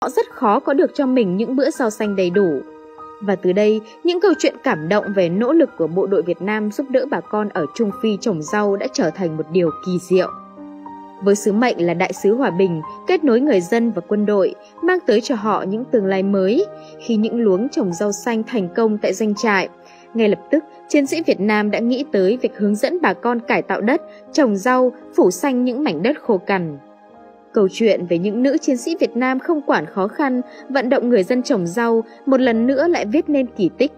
họ rất khó có được cho mình những bữa rau xanh đầy đủ. Và từ đây, những câu chuyện cảm động về nỗ lực của bộ đội Việt Nam giúp đỡ bà con ở Trung Phi trồng rau đã trở thành một điều kỳ diệu. Với sứ mệnh là đại sứ hòa bình, kết nối người dân và quân đội, mang tới cho họ những tương lai mới, khi những luống trồng rau xanh thành công tại doanh trại, ngay lập tức, chiến sĩ Việt Nam đã nghĩ tới việc hướng dẫn bà con cải tạo đất, trồng rau, phủ xanh những mảnh đất khô cằn. Câu chuyện về những nữ chiến sĩ Việt Nam không quản khó khăn, vận động người dân trồng rau, một lần nữa lại viết nên kỳ tích.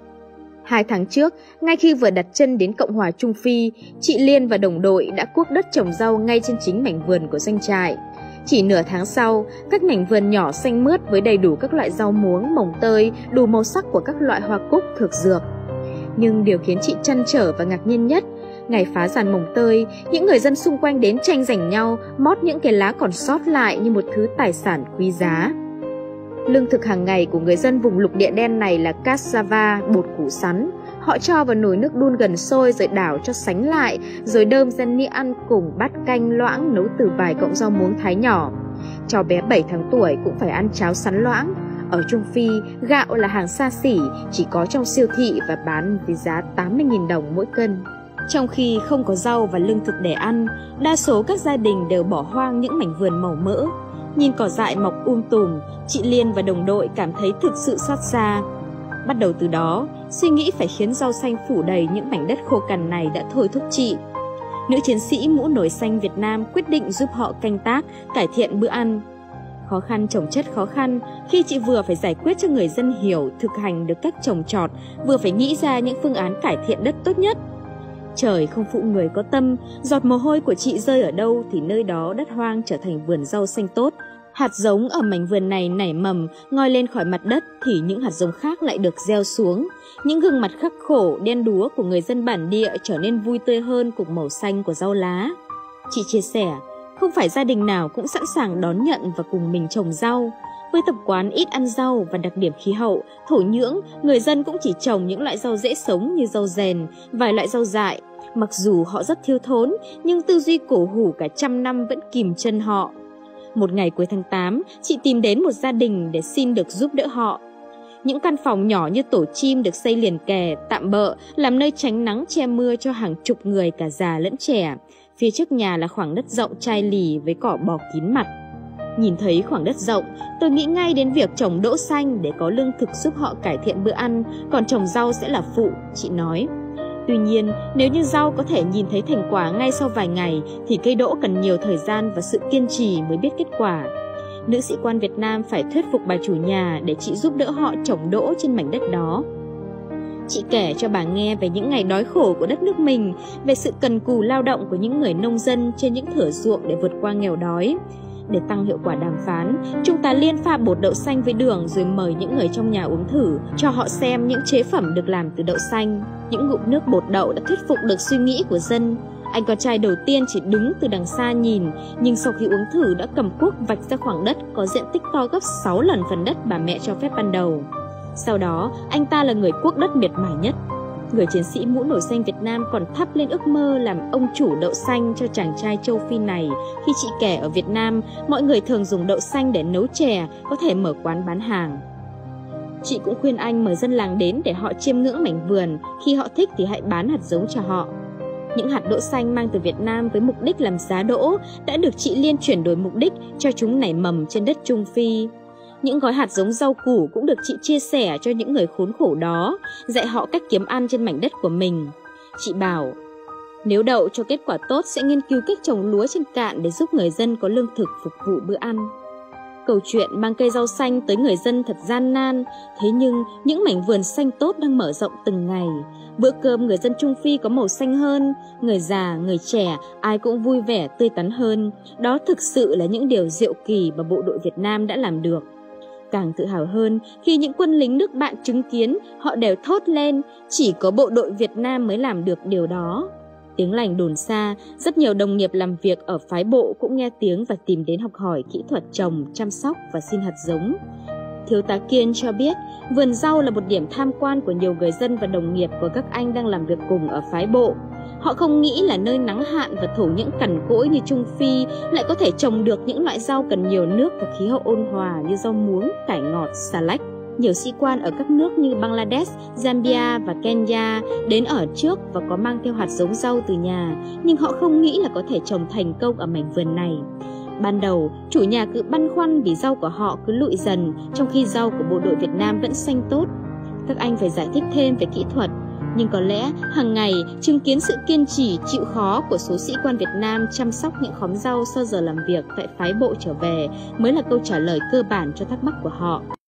2 tháng trước, ngay khi vừa đặt chân đến Cộng hòa Trung Phi, chị Liên và đồng đội đã cuốc đất trồng rau ngay trên chính mảnh vườn của doanh trại. Chỉ nửa tháng sau, các mảnh vườn nhỏ xanh mướt với đầy đủ các loại rau muống, mồng tơi, đủ màu sắc của các loại hoa cúc, thực dược. Nhưng điều khiến chị trăn trở và ngạc nhiên nhất, ngày phá giàn mồng tơi, những người dân xung quanh đến tranh giành nhau, mót những cái lá còn sót lại như một thứ tài sản quý giá. Lương thực hàng ngày của người dân vùng lục địa đen này là cassava, bột củ sắn. Họ cho vào nồi nước đun gần sôi rồi đảo cho sánh lại, rồi đơm ra nĩa ăn cùng bát canh loãng nấu từ vài cọng rau muống thái nhỏ. Cháu bé 7 tháng tuổi cũng phải ăn cháo sắn loãng. Ở Trung Phi, gạo là hàng xa xỉ, chỉ có trong siêu thị và bán với giá 80.000 đồng mỗi cân. Trong khi không có rau và lương thực để ăn, đa số các gia đình đều bỏ hoang những mảnh vườn màu mỡ. Nhìn cỏ dại mọc tùm, chị Liên và đồng đội cảm thấy thực sự xót xa. Bắt đầu từ đó, suy nghĩ phải khiến rau xanh phủ đầy những mảnh đất khô cằn này đã thôi thúc chị. Nữ chiến sĩ mũ nổi xanh Việt Nam quyết định giúp họ canh tác, cải thiện bữa ăn. Khó khăn chồng chất khó khăn khi chị vừa phải giải quyết cho người dân hiểu, thực hành được cách trồng trọt, vừa phải nghĩ ra những phương án cải thiện đất tốt nhất. Trời không phụ người có tâm, giọt mồ hôi của chị rơi ở đâu thì nơi đó đất hoang trở thành vườn rau xanh tốt. Hạt giống ở mảnh vườn này nảy mầm, ngoi lên khỏi mặt đất thì những hạt giống khác lại được gieo xuống. Những gương mặt khắc khổ, đen đúa của người dân bản địa trở nên vui tươi hơn cùng màu xanh của rau lá. Chị chia sẻ, không phải gia đình nào cũng sẵn sàng đón nhận và cùng mình trồng rau. Với tập quán ít ăn rau và đặc điểm khí hậu, thổ nhưỡng, người dân cũng chỉ trồng những loại rau dễ sống như rau rèn, vài loại rau dại. Mặc dù họ rất thiếu thốn, nhưng tư duy cổ hủ cả trăm năm vẫn kìm chân họ. Một ngày cuối tháng 8, chị tìm đến một gia đình để xin được giúp đỡ họ. Những căn phòng nhỏ như tổ chim được xây liền kề, tạm bợ, làm nơi tránh nắng che mưa cho hàng chục người cả già lẫn trẻ. Phía trước nhà là khoảng đất rộng chai lì với cỏ bò kín mặt. Nhìn thấy khoảng đất rộng, tôi nghĩ ngay đến việc trồng đỗ xanh để có lương thực giúp họ cải thiện bữa ăn, còn trồng rau sẽ là phụ, chị nói. Tuy nhiên, nếu như rau có thể nhìn thấy thành quả ngay sau vài ngày, thì cây đỗ cần nhiều thời gian và sự kiên trì mới biết kết quả. Nữ sĩ quan Việt Nam phải thuyết phục bà chủ nhà để chị giúp đỡ họ trồng đỗ trên mảnh đất đó. Chị kể cho bà nghe về những ngày đói khổ của đất nước mình, về sự cần cù lao động của những người nông dân trên những thửa ruộng để vượt qua nghèo đói. Để tăng hiệu quả đàm phán, chúng ta liên pha bột đậu xanh với đường rồi mời những người trong nhà uống thử, cho họ xem những chế phẩm được làm từ đậu xanh. Những ngụm nước bột đậu đã thuyết phục được suy nghĩ của dân. Anh con trai đầu tiên chỉ đứng từ đằng xa nhìn, nhưng sau khi uống thử đã cầm cuốc vạch ra khoảng đất có diện tích to gấp 6 lần phần đất bà mẹ cho phép ban đầu. Sau đó, anh ta là người cuốc đất miệt mài nhất. Người chiến sĩ mũ nổi xanh Việt Nam còn thắp lên ước mơ làm ông chủ đậu xanh cho chàng trai châu Phi này. Khi chị kể ở Việt Nam, mọi người thường dùng đậu xanh để nấu chè, có thể mở quán bán hàng. Chị cũng khuyên anh mời dân làng đến để họ chiêm ngưỡng mảnh vườn, khi họ thích thì hãy bán hạt giống cho họ. Những hạt đỗ xanh mang từ Việt Nam với mục đích làm giá đỗ đã được chị Liên chuyển đổi mục đích cho chúng nảy mầm trên đất Trung Phi. Những gói hạt giống rau củ cũng được chị chia sẻ cho những người khốn khổ đó, dạy họ cách kiếm ăn trên mảnh đất của mình. Chị bảo, nếu đậu cho kết quả tốt sẽ nghiên cứu cách trồng lúa trên cạn để giúp người dân có lương thực phục vụ bữa ăn. Câu chuyện mang cây rau xanh tới người dân thật gian nan, thế nhưng những mảnh vườn xanh tốt đang mở rộng từng ngày. Bữa cơm người dân Trung Phi có màu xanh hơn, người già, người trẻ, ai cũng vui vẻ, tươi tắn hơn. Đó thực sự là những điều diệu kỳ mà bộ đội Việt Nam đã làm được. Càng tự hào hơn khi những quân lính nước bạn chứng kiến, họ đều thốt lên, chỉ có bộ đội Việt Nam mới làm được điều đó. Tiếng lành đồn xa, rất nhiều đồng nghiệp làm việc ở phái bộ cũng nghe tiếng và tìm đến học hỏi kỹ thuật trồng, chăm sóc và xin hạt giống. Thiếu tá Kiên cho biết, vườn rau là một điểm tham quan của nhiều người dân và đồng nghiệp của các anh đang làm việc cùng ở phái bộ. Họ không nghĩ là nơi nắng hạn và thổ nhưỡng cằn cỗi như Trung Phi lại có thể trồng được những loại rau cần nhiều nước và khí hậu ôn hòa như rau muống, cải ngọt, xà lách. Nhiều sĩ quan ở các nước như Bangladesh, Zambia và Kenya đến ở trước và có mang theo hạt giống rau từ nhà, nhưng họ không nghĩ là có thể trồng thành công ở mảnh vườn này. Ban đầu, chủ nhà cứ băn khoăn vì rau của họ cứ lụi dần, trong khi rau của bộ đội Việt Nam vẫn xanh tốt. Các anh phải giải thích thêm về kỹ thuật, nhưng có lẽ hàng ngày chứng kiến sự kiên trì chịu khó của số sĩ quan Việt Nam chăm sóc những khóm rau sau giờ làm việc tại phái bộ trở về mới là câu trả lời cơ bản cho thắc mắc của họ.